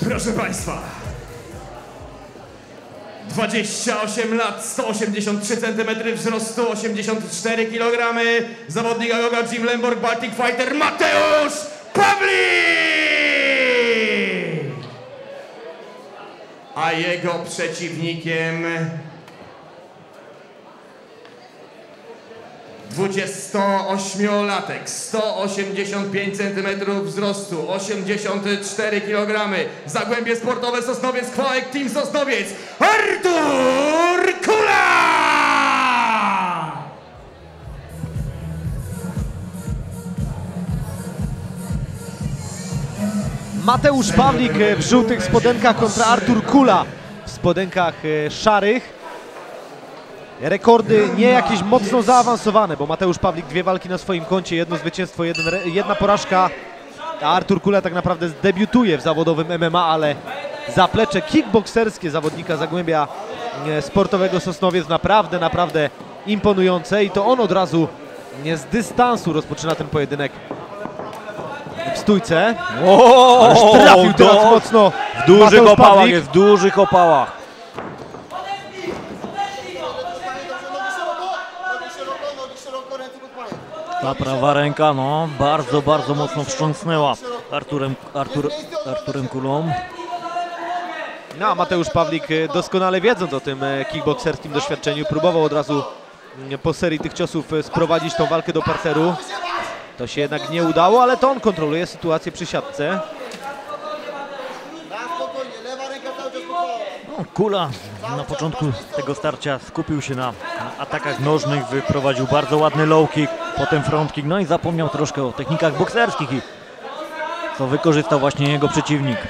Proszę Państwa, 28 lat, 183 cm wzrostu, 84 kg, zawodnik Agoga Gym Lemborg Baltic Fighter Mateusz Pawlik! A jego przeciwnikiem 28-latek, 185 cm wzrostu, 84 kg, Zagłębie Sportowe Sosnowiec, Kłajek Team Sosnowiec, Artur Kula! Mateusz Pawlik w żółtych spodenkach kontra Artur Kula w spodenkach szarych. Rekordy nie jakieś mocno zaawansowane, bo Mateusz Pawlik 2 walki na swoim koncie, 1 zwycięstwo, jedna porażka. A Artur Kula tak naprawdę debiutuje w zawodowym MMA, ale zaplecze kickbokserskie zawodnika Zagłębia Sportowego Sosnowiec naprawdę imponujące i to on od razu z dystansu rozpoczyna ten pojedynek w stójce. Ależ trafił teraz mocno. W dużych opałach jest, w dużych opałach. Ta prawa ręka, no, bardzo mocno wstrząsnęła Arturem Kulą. No, a Mateusz Pawlik, doskonale wiedząc o tym kickbokserskim doświadczeniu, próbował od razu po serii tych ciosów sprowadzić tą walkę do parteru. To się jednak nie udało, ale to on kontroluje sytuację przy siatce. No, Kula na początku tego starcia skupił się na atakach nożnych, wyprowadził bardzo ładny low kick, potem front kick, no i zapomniał troszkę o technikach bokserskich, co wykorzystał właśnie jego przeciwnik.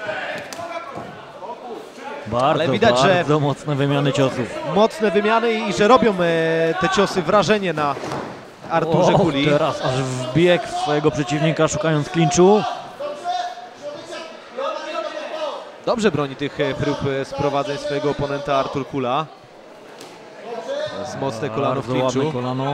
Bardzo mocne wymiany ciosów. Mocne wymiany i że robią te ciosy wrażenie na Arturze Kuli. Teraz aż wbiegł swojego przeciwnika, szukając klinczu. Dobrze broni tych prób sprowadzeń swojego oponenta Artur Kula. Teraz mocne kolano w klinczu. Kolano.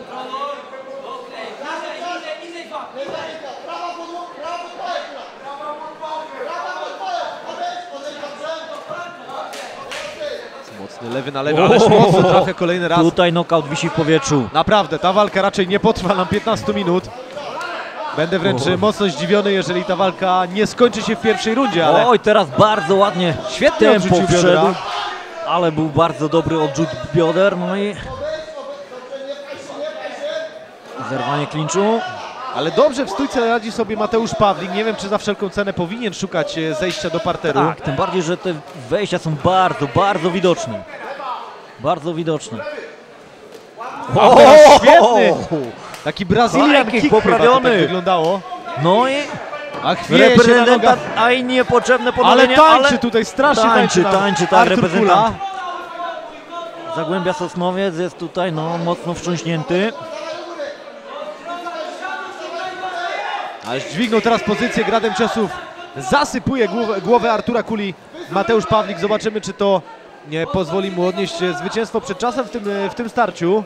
Mocny lewy na lewy, ależ mocno trafia kolejny raz. Tutaj knockout wisi w powietrzu. Naprawdę, ta walka raczej nie potrwa nam 15 minut. Będę wręcz mocno zdziwiony, jeżeli ta walka nie skończy się w pierwszej rundzie, ale... Oj, teraz bardzo ładnie świetnie odrzucił biodra. Ale był bardzo dobry odrzut bioder, no i... Zerwanie klinczu. Ale dobrze w stójce radzi sobie Mateusz Pawlik. Nie wiem, czy za wszelką cenę powinien szukać zejścia do parteru. Tak, tym bardziej, że te wejścia są bardzo widoczne. Bardzo widoczne. O, świetny! Taki Brazylian kick poprawiony tak wyglądało. No i reprezentant, a i niepotrzebne podanie, ale tańczy tutaj, strasznie tańczy tak, reprezentant Zagłębia Sosnowiec jest tutaj no mocno wstrząśnięty. Ależ dźwignął teraz pozycję gradem ciosów. Zasypuje głowę Artura Kuli Mateusz Pawlik. Zobaczymy, czy to nie pozwoli mu odnieść zwycięstwo przed czasem w tym starciu.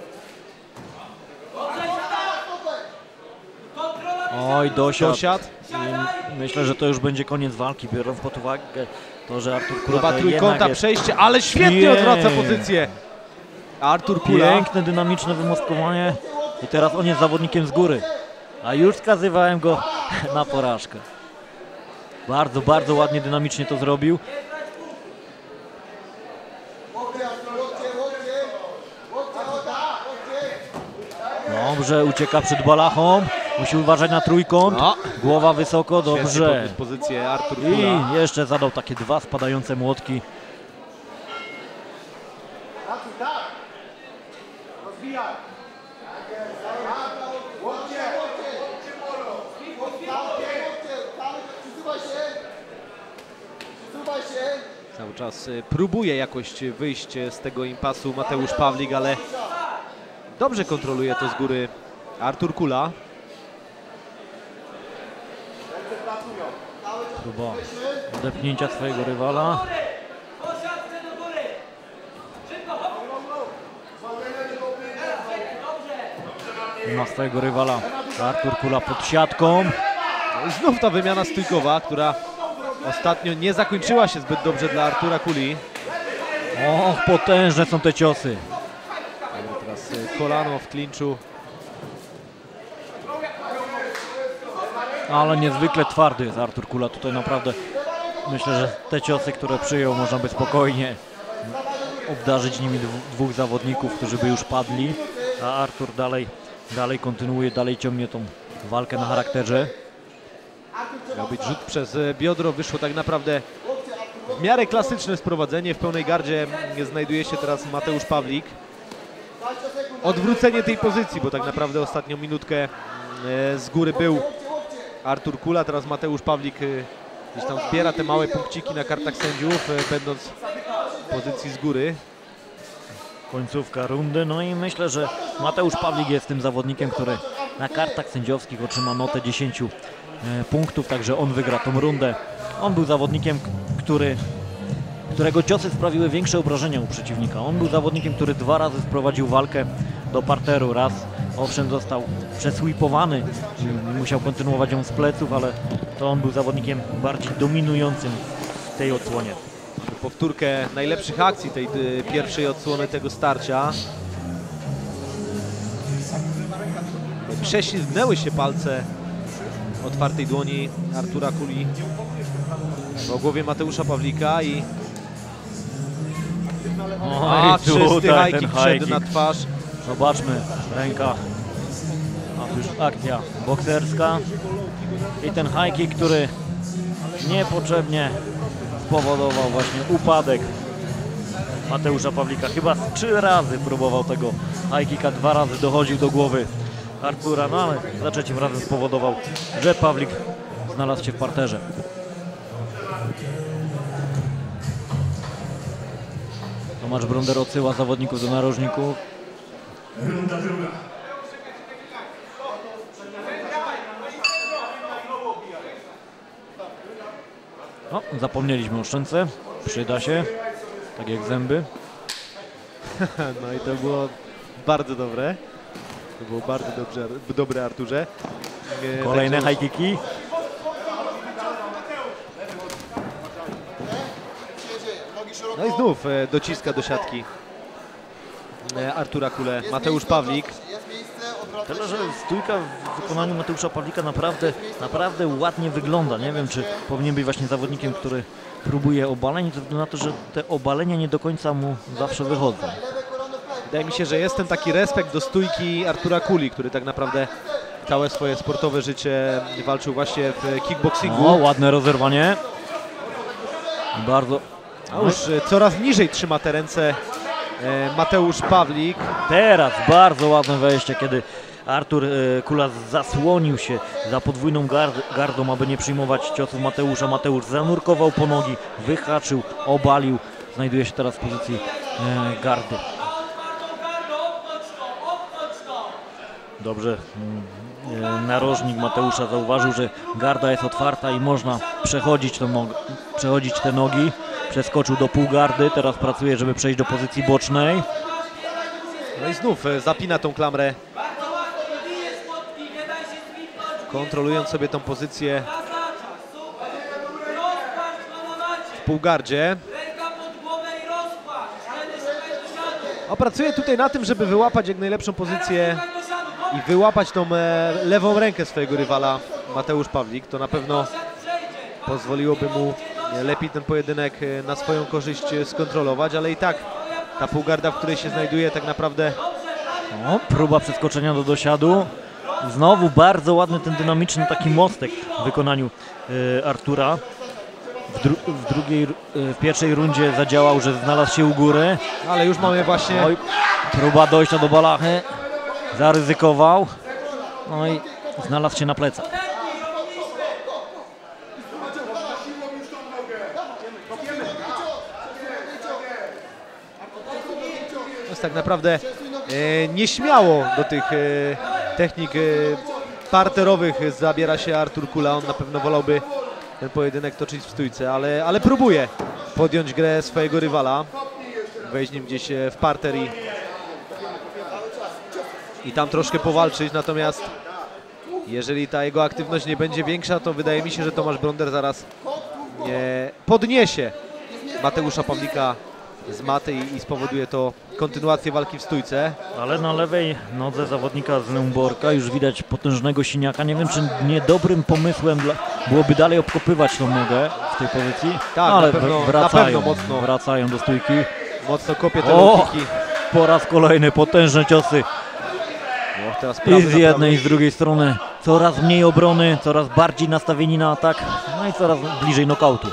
Oj, dosiad. Myślę, że to już będzie koniec walki, biorąc pod uwagę to, że Artur Kula próba trójkąta przejście, ale świetnie odwraca pozycję. Artur Kula. Piękne, dynamiczne wymostkowanie i teraz on jest zawodnikiem z góry. A już wskazywałem go na porażkę. Bardzo ładnie, dynamicznie to zrobił. Dobrze, ucieka przed balachą. Musi uważać na trójkąt. No. Głowa wysoko, dobrze. Pozycję Artur Kula. I jeszcze zadał takie 2 spadające młotki. Cały czas próbuje jakoś wyjść z tego impasu Mateusz Pawlik, ale dobrze kontroluje to z góry Artur Kula. Próba odepchnięcia swojego rywala. Ma swojego rywala Artur Kula pod siatką. No i znów ta wymiana stójkowa, która ostatnio nie zakończyła się zbyt dobrze dla Artura Kuli. Och, potężne są te ciosy. Teraz kolano w klinczu. Ale niezwykle twardy jest Artur Kula. Tutaj naprawdę myślę, że te ciosy, które przyjął, można by spokojnie obdarzyć nimi dwóch zawodników, którzy by już padli. A Artur dalej kontynuuje, dalej ciągnie tą walkę na charakterze. Miał być rzut przez biodro, wyszło tak naprawdę w miarę klasyczne sprowadzenie. W pełnej gardzie znajduje się teraz Mateusz Pawlik. Odwrócenie tej pozycji, bo tak naprawdę ostatnią minutkę z góry był Artur Kula, teraz Mateusz Pawlik gdzieś tam zbiera te małe punkciki na kartach sędziów, będąc w pozycji z góry. Końcówka rundy, no i myślę, że Mateusz Pawlik jest tym zawodnikiem, który na kartach sędziowskich otrzyma notę 10 punktów, także on wygra tą rundę. On był zawodnikiem, którego ciosy sprawiły większe obrażenia u przeciwnika. On był zawodnikiem, który 2 razy wprowadził walkę do parteru. Raz, owszem, został przesweepowany, musiał kontynuować ją z pleców, ale to on był zawodnikiem bardziej dominującym w tej odsłonie. Powtórkę najlepszych akcji tej pierwszej odsłony tego starcia. Prześlizgnęły się palce otwartej dłoni Artura Kuli po głowie Mateusza Pawlika i czysty high kick wszedł na twarz. Zobaczmy, ręka, a już akcja bokserska i ten high kick, który niepotrzebnie spowodował właśnie upadek Mateusza Pawlika. Chyba 3 razy próbował tego high kicka, 2 razy dochodził do głowy Artura, no ale za 3. razem spowodował, że Pawlik znalazł się w parterze. Tomasz Bronder odsyła zawodników do narożników. Runda druga. O, zapomnieliśmy o szczęce. Przyda się, tak jak zęby. No i to było bardzo dobre. To było bardzo dobre, Arturze. Kolejne high kicki. No i znów dociska do siatki Artura Kulę Mateusz Pawlik. Tyle, że stójka w wykonaniu Mateusza Pawlika naprawdę ładnie wygląda. Nie wiem, czy powinien być właśnie zawodnikiem, który próbuje obaleń, ze względu na to, że te obalenia nie do końca mu zawsze wychodzą. Wydaje mi się, że jest ten taki respekt do stójki Artura Kuli, który tak naprawdę całe swoje sportowe życie walczył właśnie w kickboxingu. O, ładne rozerwanie. Bardzo. A już coraz niżej trzyma te ręce Mateusz Pawlik. Teraz bardzo ładne wejście, kiedy Artur Kula zasłonił się za podwójną gardą, aby nie przyjmować ciosów Mateusza. Mateusz zanurkował po nogi, wyhaczył, obalił. Znajduje się teraz w pozycji gardy. Dobrze, narożnik Mateusza zauważył, że garda jest otwarta i można przechodzić te nogi. Przeskoczył do półgardy, teraz pracuje, żeby przejść do pozycji bocznej. No i znów zapina tą klamrę, kontrolując sobie tą pozycję w półgardzie. Pracuje tutaj na tym, żeby wyłapać jak najlepszą pozycję i wyłapać tą lewą rękę swojego rywala Mateusz Pawlik. To na pewno pozwoliłoby mu lepiej ten pojedynek na swoją korzyść skontrolować, ale i tak ta półgarda, w której się znajduje, tak naprawdę... O, próba przeskoczenia do dosiadu. Znowu bardzo ładny ten dynamiczny taki mostek w wykonaniu Artura. W pierwszej rundzie zadziałał, że znalazł się u góry. Ale już mamy właśnie... Oj, próba dojścia do balachy. Zaryzykował. No i znalazł się na plecach. Tak naprawdę nieśmiało do tych technik parterowych zabiera się Artur Kula. On na pewno wolałby ten pojedynek toczyć w stójce, ale próbuje podjąć grę swojego rywala, wejść nim gdzieś w parter i tam troszkę powalczyć. Natomiast jeżeli ta jego aktywność nie będzie większa, to wydaje mi się, że Tomasz Bronder zaraz podniesie Mateusza Pawlika z maty i spowoduje to kontynuację walki w stójce. Ale na lewej nodze zawodnika z Lęborka już widać potężnego siniaka. Nie wiem, czy niedobrym pomysłem byłoby dalej obkopywać tą nogę w tej pozycji. Tak, ale na pewno mocno. wracają do stójki. Mocno kopie te low-kicki. Po raz kolejny potężne ciosy. Teraz I z jednej i z drugiej strony coraz mniej obrony, coraz bardziej nastawieni na atak, no i coraz bliżej nokautu.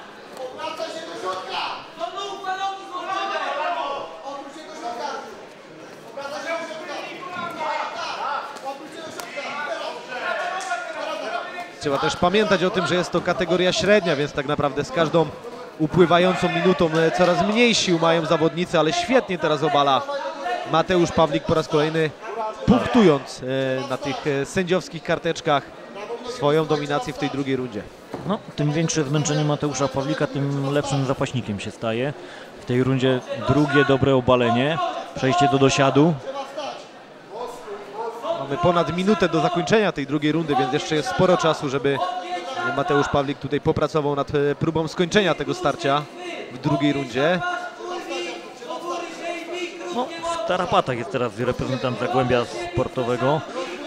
Trzeba też pamiętać o tym, że jest to kategoria średnia, więc tak naprawdę z każdą upływającą minutą coraz mniej sił mają zawodnicy, ale świetnie teraz obala Mateusz Pawlik po raz kolejny, punktując na tych sędziowskich karteczkach swoją dominację w tej drugiej rundzie. No, tym większe zmęczenie Mateusza Pawlika, tym lepszym zapaśnikiem się staje. W tej rundzie drugie dobre obalenie, przejście do dosiadu. Mamy ponad minutę do zakończenia tej drugiej rundy, więc jeszcze jest sporo czasu, żeby Mateusz Pawlik tutaj popracował nad próbą skończenia tego starcia w drugiej rundzie. No, w tarapatach jest teraz reprezentant Zagłębia Sportowego.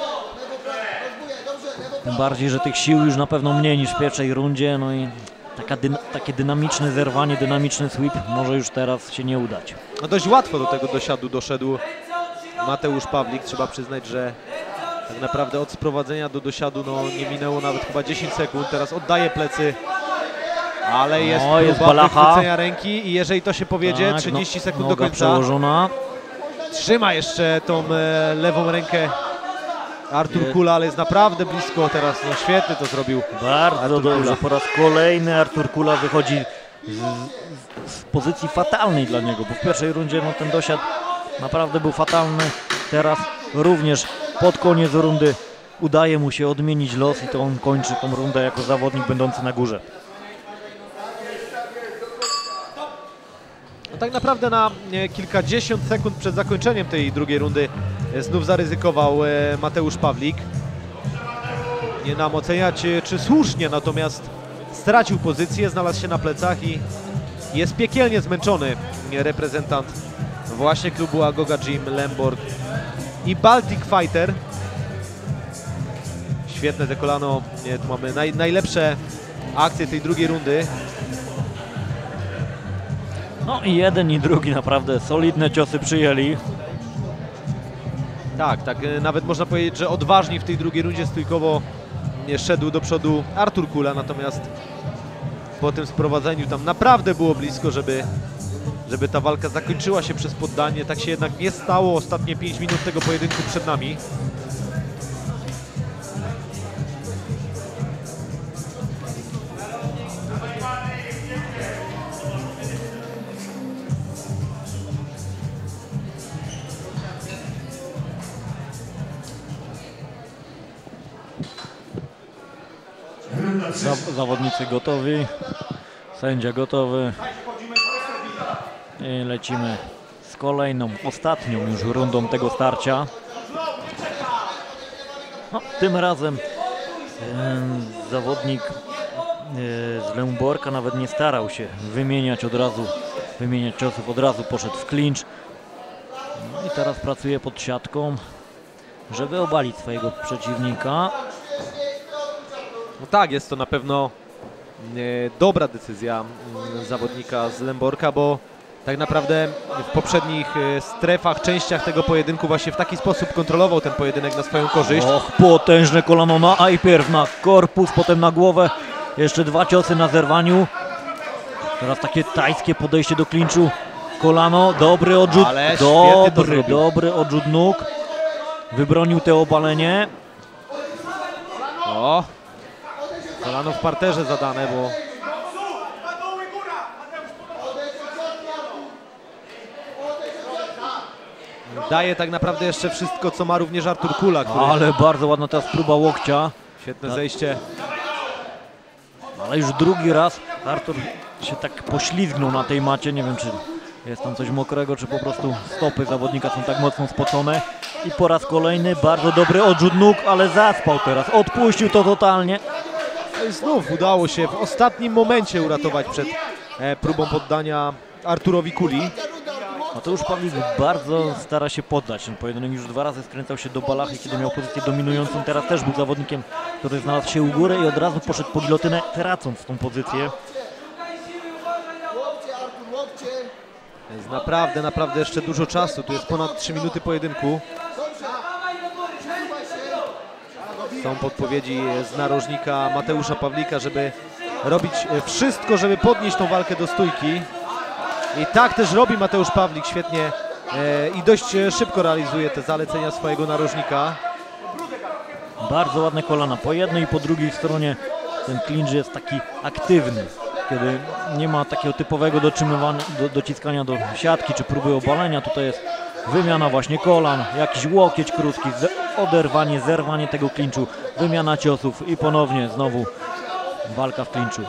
Tym bardziej, że tych sił już na pewno mniej niż w pierwszej rundzie. No i takie dynamiczne zerwanie, dynamiczny sweep może już teraz się nie udać. No dość łatwo do tego dosiadu doszedł Mateusz Pawlik. Trzeba przyznać, że tak naprawdę od sprowadzenia do dosiadu nie minęło nawet chyba 10 sekund. Teraz oddaje plecy, ale jest próba wychwycenia ręki i jeżeli to się powiedzie, tak, 30 sekund do końca. Przełożona. Trzyma jeszcze tą lewą rękę Artur Kula, ale jest naprawdę blisko teraz. No świetnie to zrobił. Bardzo dobrze. Po raz kolejny Artur Kula wychodzi z pozycji fatalnej dla niego, bo w pierwszej rundzie ten dosiad naprawdę był fatalny. Teraz również pod koniec rundy udaje mu się odmienić los i to on kończy tą rundę jako zawodnik będący na górze. No tak naprawdę na kilkadziesiąt sekund przed zakończeniem tej drugiej rundy znów zaryzykował Mateusz Pawlik. Nie nam oceniać, czy słusznie, natomiast stracił pozycję, znalazł się na plecach i jest piekielnie zmęczony reprezentant właśnie klubu Agoga Gym, Lemborg i Baltic Fighter. Świetne te kolano, tu mamy najlepsze akcje tej drugiej rundy. No i jeden i drugi naprawdę solidne ciosy przyjęli. Tak, nawet można powiedzieć, że odważnie w tej drugiej rundzie stójkowo szedł do przodu Artur Kula, natomiast po tym sprowadzeniu tam naprawdę było blisko, żeby ta walka zakończyła się przez poddanie. Tak się jednak nie stało. Ostatnie 5 minut tego pojedynku przed nami. Zawodnicy gotowi, sędzia gotowy i lecimy z kolejną, ostatnią już rundą tego starcia. No, tym razem zawodnik z Lęborka nawet nie starał się wymieniać ciosów, od razu poszedł w clinch. No i teraz pracuje pod siatką, żeby obalić swojego przeciwnika. No tak, jest to na pewno dobra decyzja zawodnika z Lęborka, bo tak naprawdę w poprzednich strefach, częściach tego pojedynku właśnie w taki sposób kontrolował ten pojedynek na swoją korzyść. Och, potężne kolano najpierw na korpus, potem na głowę. Jeszcze dwa ciosy na zerwaniu. Teraz takie tajskie podejście do klinczu. Kolano, dobry odrzut, dobry odrzut nóg. Wybronił to obalenie. O, kolano w parterze zadane, bo daje tak naprawdę jeszcze wszystko, co ma również Artur Kula. Ale bardzo ładna teraz próba łokcia. Świetne zejście. Ale już drugi raz Artur się tak poślizgnął na tej macie. Nie wiem, czy jest tam coś mokrego, czy po prostu stopy zawodnika są tak mocno spocone. I po raz kolejny bardzo dobry odrzut nóg, ale zaspał teraz. Odpuścił to totalnie. No i znów udało się w ostatnim momencie uratować przed próbą poddania Arturowi Kuli. Mateusz Pawlik bardzo stara się poddać ten pojedynek. Już 2 razy skręcał się do balachy, kiedy miał pozycję dominującą. Teraz też był zawodnikiem, który znalazł się u góry i od razu poszedł po gilotynę, tracąc tą pozycję. Jest naprawdę jeszcze dużo czasu. Tu jest ponad 3 minuty pojedynku. Są podpowiedzi z narożnika Mateusza Pawlika, żeby robić wszystko, żeby podnieść tą walkę do stójki. I tak też robi Mateusz Pawlik świetnie i dość szybko realizuje te zalecenia swojego narożnika. Bardzo ładne kolana po jednej i po drugiej stronie. Ten clinch jest taki aktywny, kiedy nie ma takiego typowego dociskania do siatki czy próby obalenia. Tutaj jest wymiana właśnie kolan, jakiś łokieć krótki, oderwanie, zerwanie tego clinchu, wymiana ciosów i ponownie znowu walka w clinchu.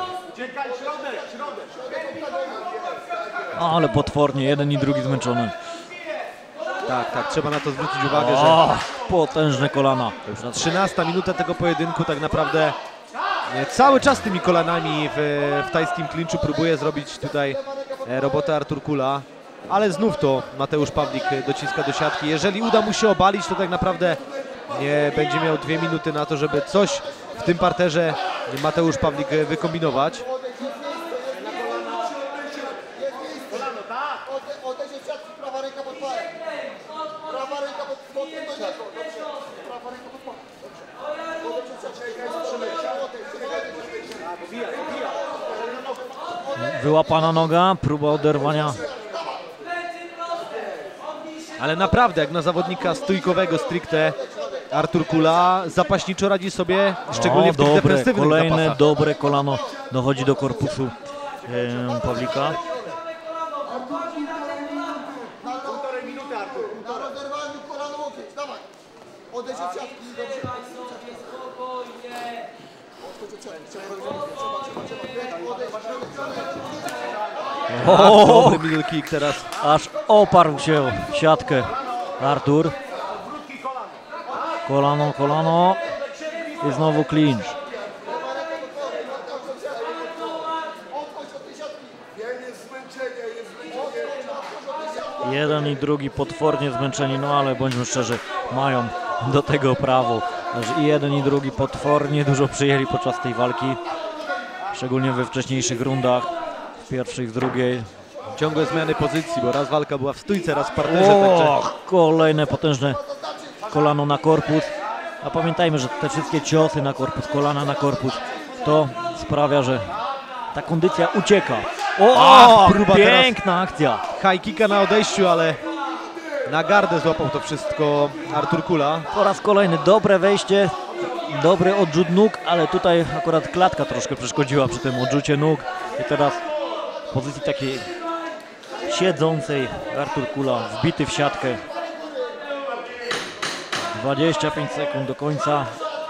Ale potwornie, jeden i drugi zmęczony. Tak, trzeba na to zwrócić uwagę, że potężne kolana. to już na 13 minuta tego pojedynku tak naprawdę cały czas tymi kolanami w tajskim clinchu próbuje zrobić tutaj robotę Artur Kula, ale znów to Mateusz Pawlik dociska do siatki. Jeżeli uda mu się obalić, to tak naprawdę nie będzie miał 2 minuty na to, żeby coś w tym parterze Mateusz Pawlik wykombinować. Wyłapana noga, próba oderwania. Ale naprawdę, jak na zawodnika stójkowego stricte, Artur Kula zapaśniczo radzi sobie, szczególnie w tych defensywnych kolejne zapasach. dobre kolano dochodzi do korpusu Pawlika. Dobry middle kick teraz. Aż oparł się w siatkę Artur. Kolano i znowu clinch. Jeden i drugi potwornie zmęczeni, no ale bądźmy szczerzy, mają do tego prawo. I jeden i drugi potwornie dużo przyjęli podczas tej walki, szczególnie we wcześniejszych rundach, w pierwszej, w drugiej. Ciągłe zmiany pozycji, bo raz walka była w stójce, raz w parterze, także... Kolejne potężne kolano na korpus. A pamiętajmy, że te wszystkie ciosy na korpus, kolana na korpus, to sprawia, że ta kondycja ucieka. Próba piękna akcja. High kicka na odejściu, ale na gardę złapał to wszystko Artur Kula. Po raz kolejny dobre wejście, dobry odrzut nóg, ale tutaj akurat klatka troszkę przeszkodziła przy tym odrzucie nóg. I teraz w pozycji takiej siedzącej Artur Kula wbity w siatkę. 25 sekund do końca.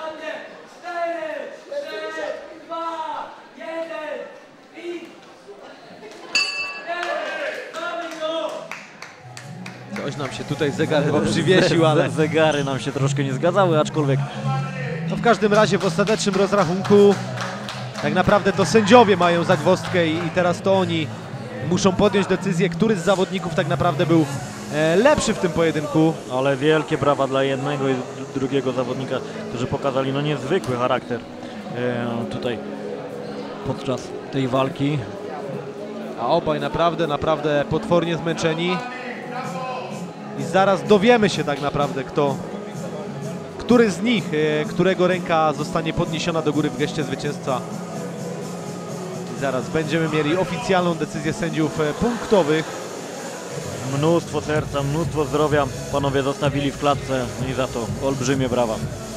Coś nam się tutaj zegar chyba przywiesił, ale... Zegary nam się troszkę nie zgadzały, aczkolwiek... No w każdym razie w ostatecznym rozrachunku tak naprawdę to sędziowie mają zagwozdkę i teraz to oni muszą podjąć decyzję, który z zawodników tak naprawdę był lepszy w tym pojedynku. Ale wielkie brawa dla jednego i drugiego zawodnika, którzy pokazali no niezwykły charakter tutaj podczas tej walki. A obaj naprawdę potwornie zmęczeni. I zaraz dowiemy się tak naprawdę, który z nich, którego ręka zostanie podniesiona do góry w geście zwycięzca. I zaraz będziemy mieli oficjalną decyzję sędziów punktowych. Mnóstwo serca, mnóstwo zdrowia panowie zostawili w klatce i za to olbrzymie brawa.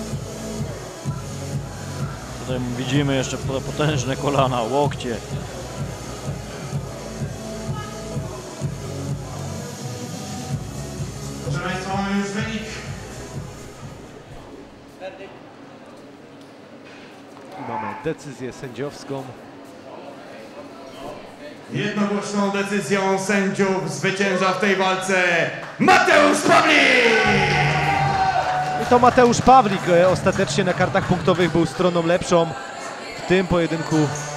Tutaj widzimy jeszcze potężne kolana, łokcie. Proszę Państwa, mamy już wynik. I mamy decyzję sędziowską. Jednogłośną decyzją sędziów zwycięża w tej walce Mateusz Pawlik! I to Mateusz Pawlik ostatecznie na kartach punktowych był stroną lepszą w tym pojedynku